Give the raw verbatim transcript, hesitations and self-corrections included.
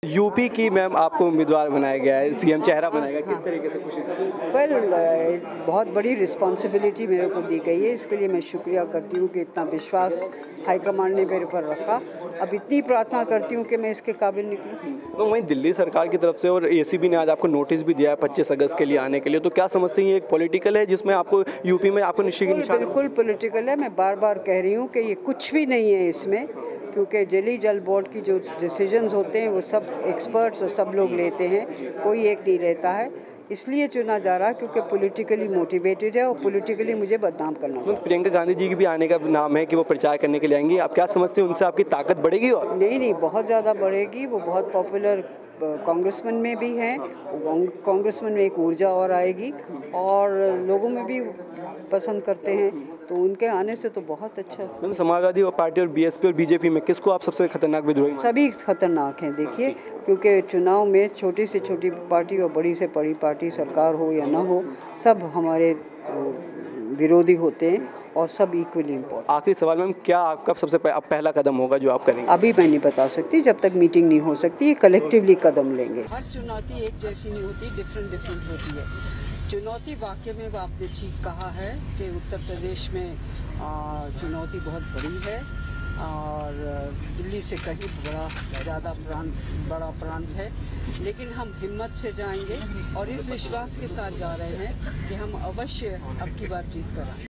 UP की ma'am आपको उम्मीदवार बनाया गया है, सीएम चेहरा बनाया गया, किस तरीके से खुशी? वेल बहुत बड़ी रिस्पॉन्सिबिलिटी मेरे को दी गई है, इसके लिए मैं शुक्रिया करती हूँ कि इतना विश्वास हाईकमान ने मेरे पर रखा। अब इतनी प्रार्थना करती हूँ कि मैं इसके काबिल निकलूँ। तो वहीं दिल्ली सरकार की तरफ से और एसीबी ने आज आपको नोटिस भी दिया है पच्चीस अगस्त के लिए आने के लिए, तो क्या समझते हैं ये एक पॉलिटिकल है जिसमें आपको यूपी में आपको निश्चित निशान? बिल्कुल पॉलिटिकल है। मैं बार बार कह रही हूँ कि ये कुछ भी नहीं है इसमें, क्योंकि दिल्ली जल बोर्ड की जो डिसीजंस होते हैं वो सब एक्सपर्ट्स और सब लोग लेते हैं, कोई एक नहीं रहता है। इसलिए चुना जा रहा है क्योंकि पॉलिटिकली मोटिवेटेड है और पॉलिटिकली मुझे बदनाम करना है। प्रियंका गांधी जी की भी आने का नाम है कि वो प्रचार करने के लिए आएंगी, आप क्या समझते हैं उनसे आपकी ताकत बढ़ेगी? और नहीं नहीं बहुत ज़्यादा बढ़ेगी। वो बहुत पॉपुलर कांग्रेसमैन में भी हैं, कांग्रेसमैन में एक ऊर्जा और आएगी और लोगों में भी पसंद करते हैं, तो उनके आने से तो बहुत अच्छा। मैम समाजवादी पार्टी और बीएसपी और बीजेपी में किसको आप सबसे खतरनाक विद्रोही? सभी खतरनाक हैं देखिए, क्योंकि चुनाव में छोटी से छोटी पार्टी और बड़ी से बड़ी पार्टी सरकार हो या ना हो, सब हमारे विरोधी होते हैं और सब इक्वली इम्पोर्टेंट। आखिरी सवाल मैम, क्या आपका सबसे पहला कदम होगा जो आप करेंगे? अभी मैं नहीं बता सकती, जब तक मीटिंग नहीं हो सकती, कलेक्टिवली कदम लेंगे। हर चुनौती एक जैसी नहीं होती, डिफरेंट डिफरेंट होती है। चुनौती वाकई में आपने ठीक कहा है कि उत्तर प्रदेश में चुनौती बहुत बड़ी है और दिल्ली से कहीं बड़ा ज़्यादा प्रांत बड़ा प्रांत है, लेकिन हम हिम्मत से जाएंगे और इस विश्वास के साथ जा रहे हैं कि हम अवश्य अब की बार जीत कर आएंगे।